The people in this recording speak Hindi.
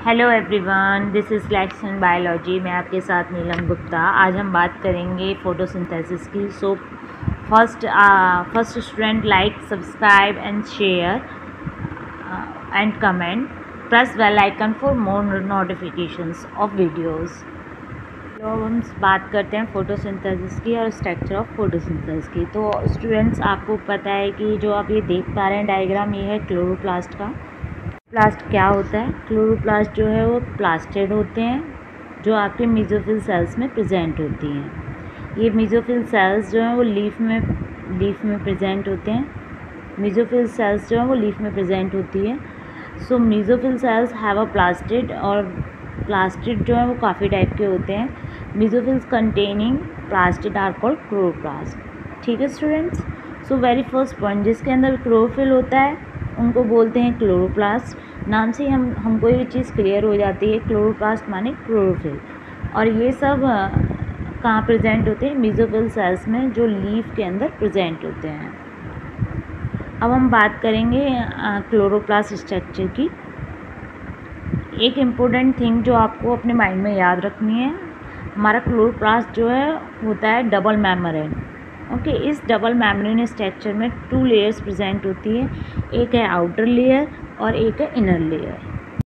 Hello everyone, this is lecture biology. मैं आपके साथ नीलम गुप्ता। आज हम बात करेंगे फोटोसिंथेसिस की। So first student, like, subscribe and share and comment. Press bell icon for more notifications of videos. तो हम बात करते हैं फोटोसिंथेसिस की और स्ट्रक्चर ऑफ फोटोसिंथेसिस की। तो स्टूडेंट्स, आपको पता है कि जो आप ये देख पा रहे हैं डायग्राम, ये है क्लोरोप्लास्ट का। प्लास्ट क्या होता है? क्लोरोप्लास्ट जो है वो प्लास्टिड होते हैं, जो आपके मेसोफिल सेल्स में प्रेजेंट होती हैं। ये मेसोफिल सेल्स जो हैं वो लीफ में प्रेजेंट होते हैं। मेसोफिल सेल्स जो हैं वो लीफ में प्रेजेंट होती है। So mesophyll cells have a plastid, और प्लास्टिड जो है वो काफ़ी टाइप के होते हैं। Mesophylls containing plastid are called chloroplast. ठीक है students. So very first point, जिसके अंदर क्लोरोफिल होता है उनको बोलते हैं क्लोरोप्लास्ट। नाम से हमको ये चीज़ क्लियर हो जाती है, क्लोरोप्लास्ट माने क्लोरोफिल। और ये सब कहाँ प्रेजेंट होते हैं? मेसोफिल सेल्स में, जो लीफ के अंदर प्रेजेंट होते हैं। अब हम बात करेंगे क्लोरोप्लास्ट स्ट्रक्चर की। एक इम्पोर्टेंट थिंग जो आपको अपने माइंड में याद रखनी है, हमारा क्लोरोप्लास्ट जो है होता है डबल मेम्ब्रेन। ओके, इस डबल मेम्ब्रेन स्ट्रक्चर में 2 लेयर्स प्रेजेंट होती है। एक है आउटर लेयर और एक है इनर लेयर।